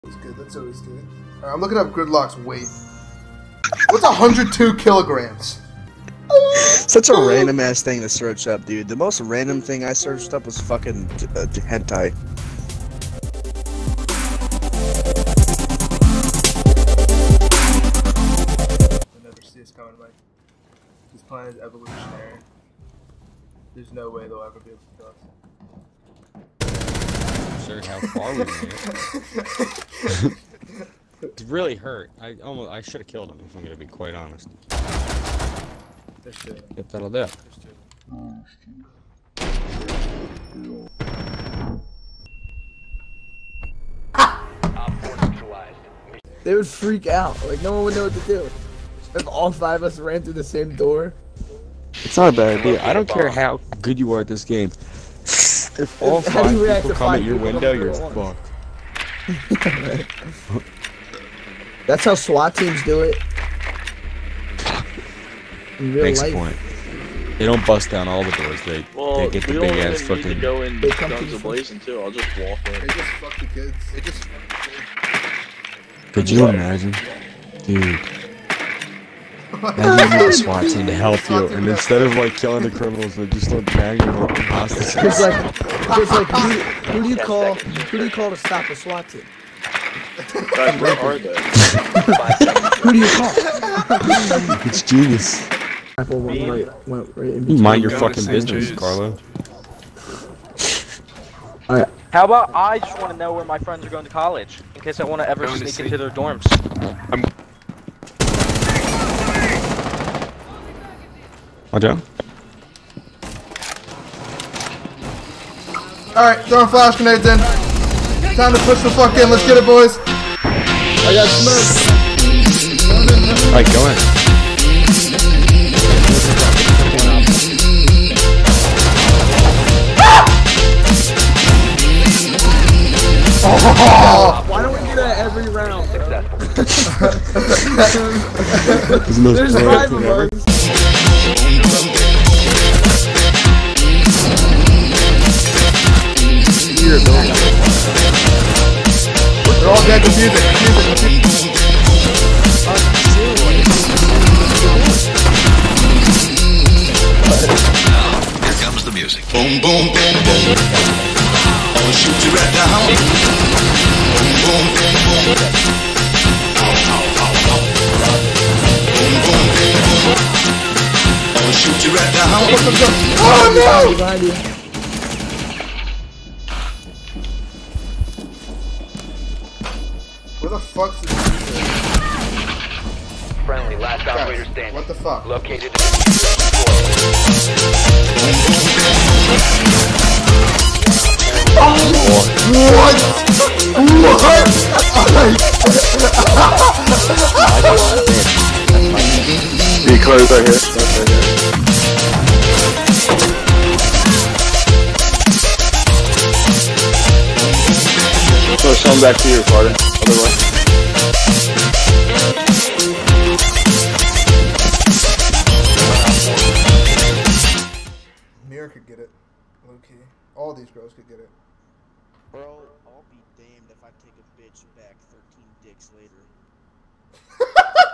That's good. That's always good. Alright, I'm looking up Gridlock's weight. What's 102 kilograms? Such a random ass thing to search up, dude. The most random thing I searched up was fucking hentai. I never see this coming, Mike. This planet is evolutionary. There's no way they'll ever be able to kill us. Sure how far we went. It really hurt. I should have killed him if I'm gonna be quite honest. There's two. Yep, that'll do. They would freak out. Like, no one would know what to do. If all five of us ran through the same door. It's not a bad idea. I don't care how good you are at this game. If all How do five you react people to come five at your people window, coming you're at once? fucked. That's how SWAT teams do it. In real Next life. point. They don't bust down all the doors. They get the big ass need to fucking. go in They come to guns the ablazing too. I'll just walk They in. just fuck the kids. They just fuck the kids. Could you imagine, dude? Imagine you have a SWAT team to help you, and instead of like killing the criminals, they just start banging them up in hostages. It's like who do you call? Who do you call to stop a SWAT team? Guys, where are they? Who do you call? It's genius. Went right in You mind your Go to fucking St. business, Jude's. Carlo. Alright. How about I just want to know where my friends are going to college, in case I want to ever Going to sneak see. into their dorms. Watch out. Alright, throwing flash grenades in. Time to push the fuck in. Let's get it, boys. I got smoked. Alright, go in. Why don't we do that every round? There's five of us. They're all dead to music. Here comes the music. Boom, boom, boom, boom. I'll shoot you right down. Boom, boom, boom, boom. Ow, ow, ow, ow. Boom, boom, boom, boom. I'll shoot you right down. Oh Behind you. no! Where the fuck's this music? Friendly, last operator Guys, standing. what the fuck? Located. Be close right here. So some back to your pardon. Other way. Mira could get it. Low key. All these girls could get it. Bro, I'll be damned if I take a bitch back 13 dicks later.